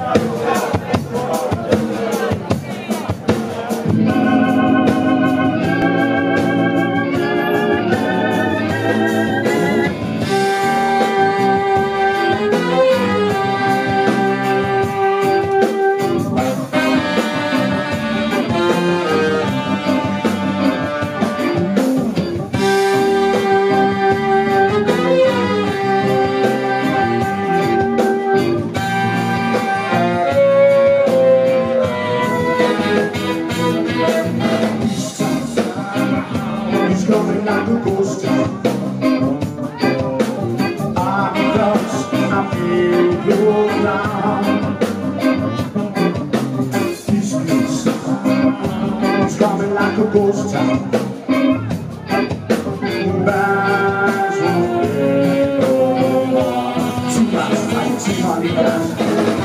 Coming like a ghost town. I'm lost, I feel go down. This place is coming like a ghost town. Bags won't be no more. Too much fight, too many guys.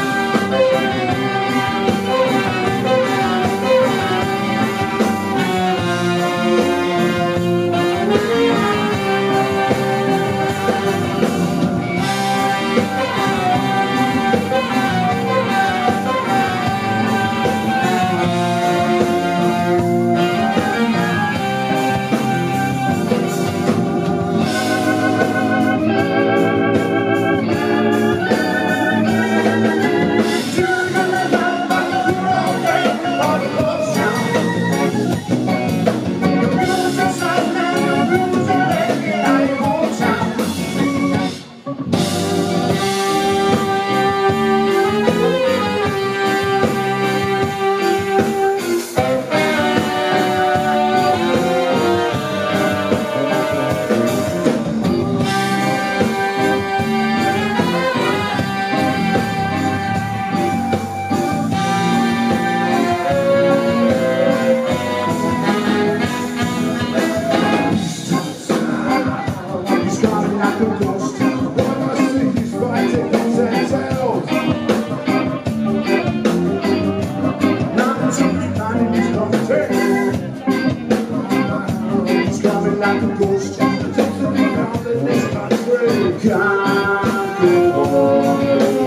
Like a ghost, just around in this country. Can't go on,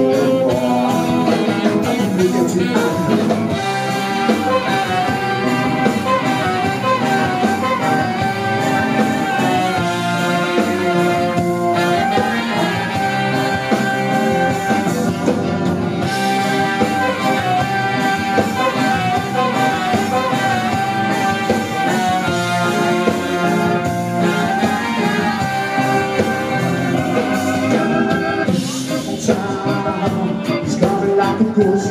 I can make it tonight. It's coming like a ghost.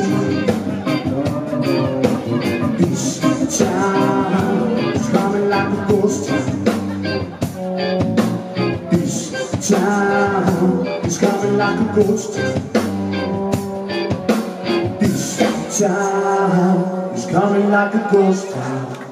This town is coming like a ghost. This town is coming like a ghost. This town is coming like a ghost town.